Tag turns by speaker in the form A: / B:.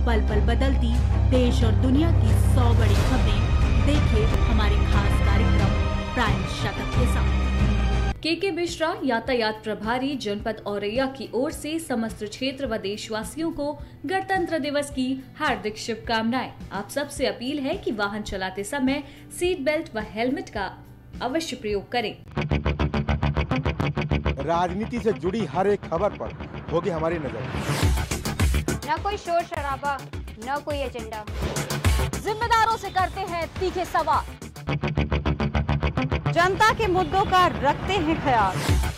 A: पल पल बदलती देश और दुनिया की 100 बड़ी खबरें देखिए हमारे खास कार्यक्रम प्राइम शतक के साथ।
B: के मिश्रा यातायात प्रभारी जनपद औरैया की ओर से समस्त क्षेत्र व देशवासियों को गणतंत्र दिवस की हार्दिक शुभकामनाएं। आप सबसे अपील है कि वाहन चलाते समय सीट बेल्ट व हेलमेट का अवश्य प्रयोग करें।
C: राजनीति से जुड़ी हर एक खबर पर होगी हमारी नजर।
D: न कोई शोर शराबा, न कोई एजेंडा।
E: जिम्मेदारों से करते हैं तीखे सवाल,
F: जनता के मुद्दों का रखते हैं ख्याल।